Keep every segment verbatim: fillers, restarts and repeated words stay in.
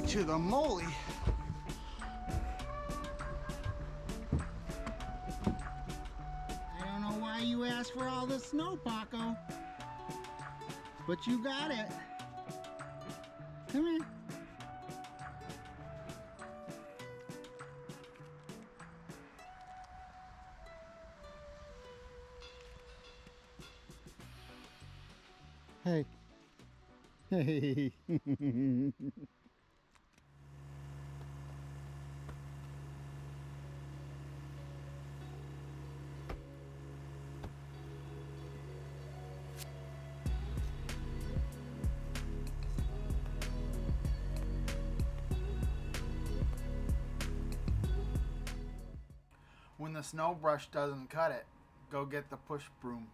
to the moly. I don't know why you asked for all this snow, Paco, but you got it. Come here. Hey. Hey. When the snow brush doesn't cut it, go get the push broom.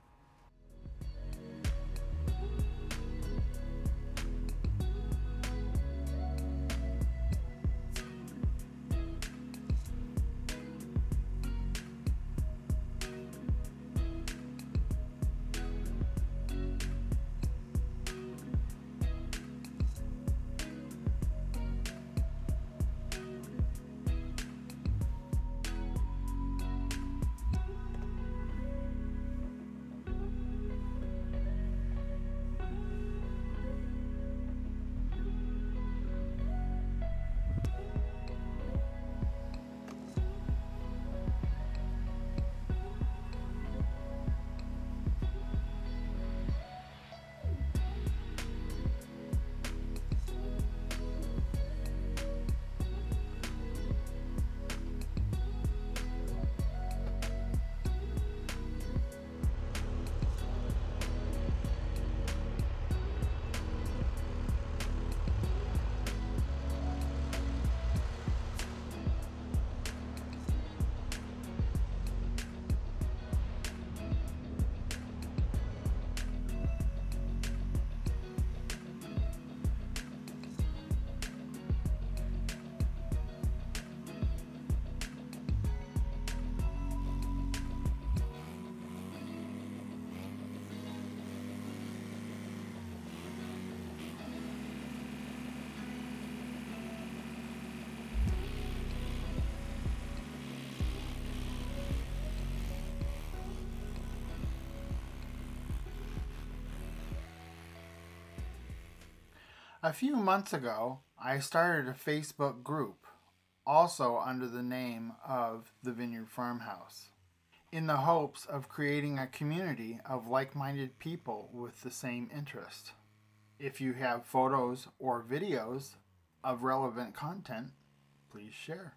A few months ago, I started a Facebook group, also under the name of the Vineyard Farmhouse, in the hopes of creating a community of like-minded people with the same interest. If you have photos or videos of relevant content, please share.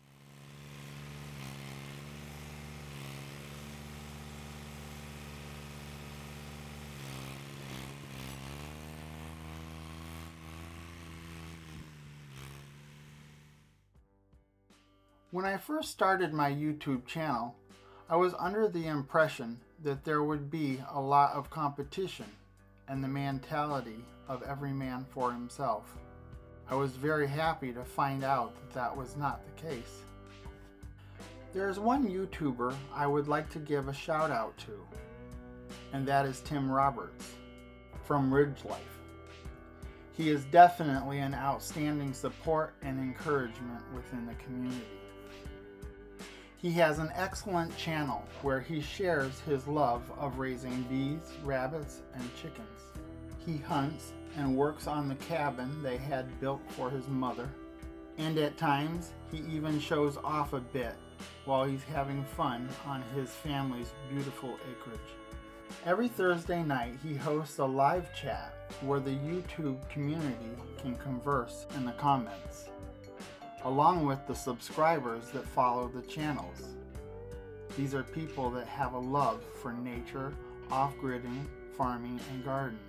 When I first started my YouTube channel, I was under the impression that there would be a lot of competition and the mentality of every man for himself. I was very happy to find out that that was not the case. There is one YouTuber I would like to give a shout out to, and that is Tim Roberts from RidgeLife. He is definitely an outstanding support and encouragement within the community. He has an excellent channel where he shares his love of raising bees, rabbits, and chickens. He hunts and works on the cabin they had built for his mother, and at times he even shows off a bit while he's having fun on his family's beautiful acreage. Every Thursday night he hosts a live chat where the YouTube community can converse in the comments, along with the subscribers that follow the channels. These are people that have a love for nature, off-gridding, farming, and gardening.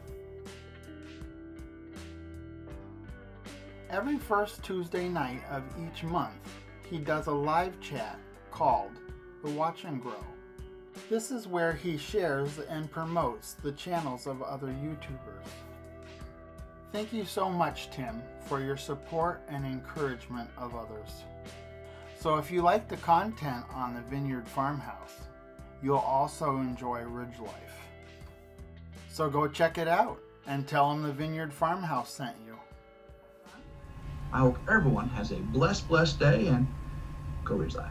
Every first Tuesday night of each month, he does a live chat called The Watch and Grow. This is where he shares and promotes the channels of other YouTubers. Thank you so much, Tim, for your support and encouragement of others. So if you like the content on the Vineyard Farmhouse, you'll also enjoy RidgeLife. So go check it out and tell them the Vineyard Farmhouse sent you. I hope everyone has a blessed, blessed day, and go RidgeLife.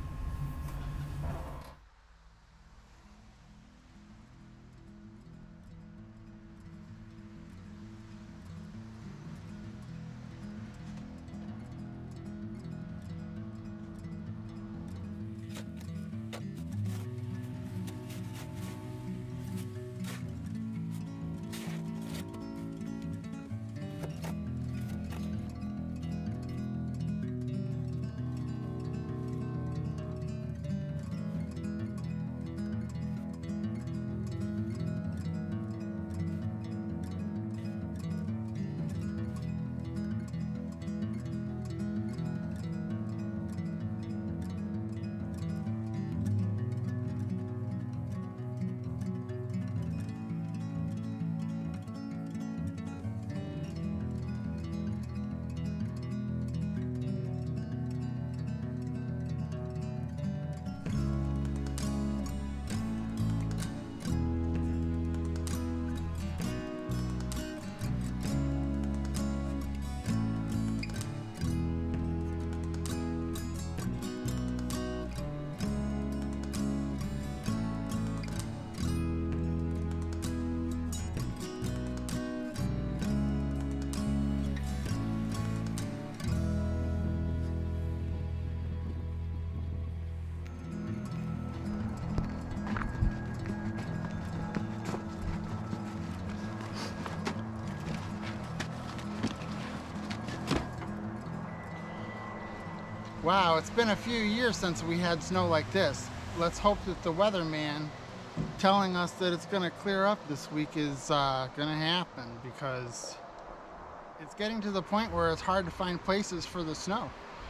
Wow, it's been a few years since we had snow like this. Let's hope that the weatherman telling us that it's going to clear up this week is uh, going to happen, because it's getting to the point where it's hard to find places for the snow.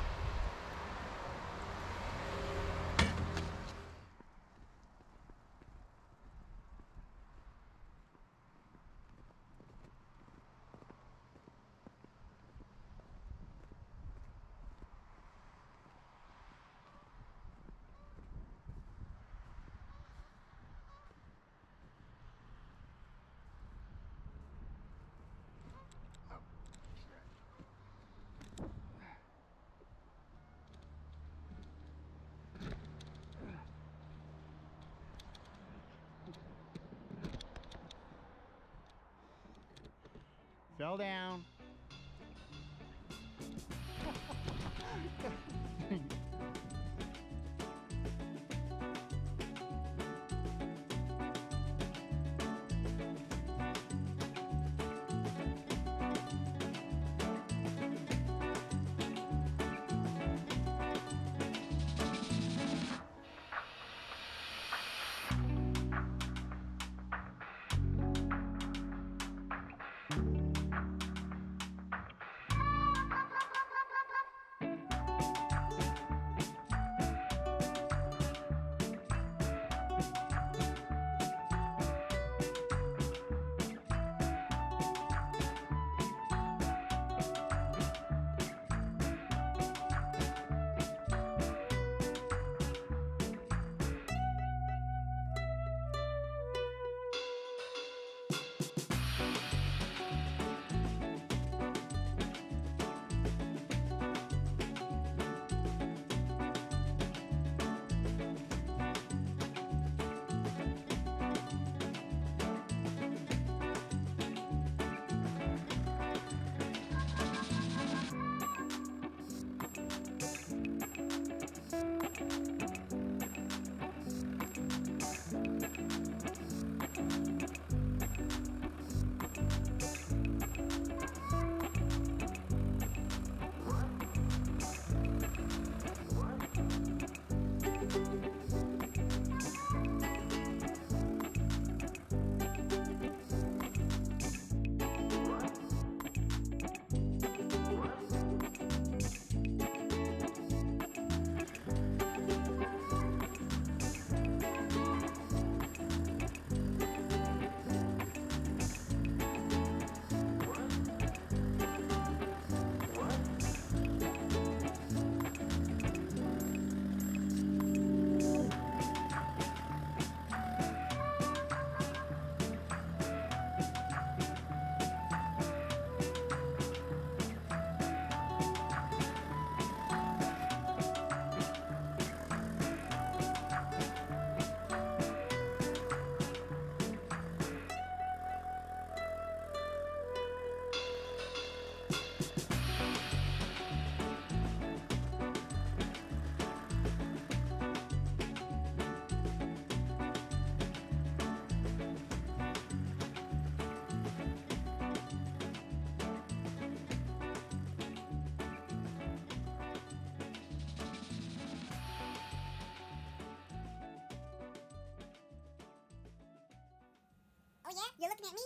Fell down. You're looking at me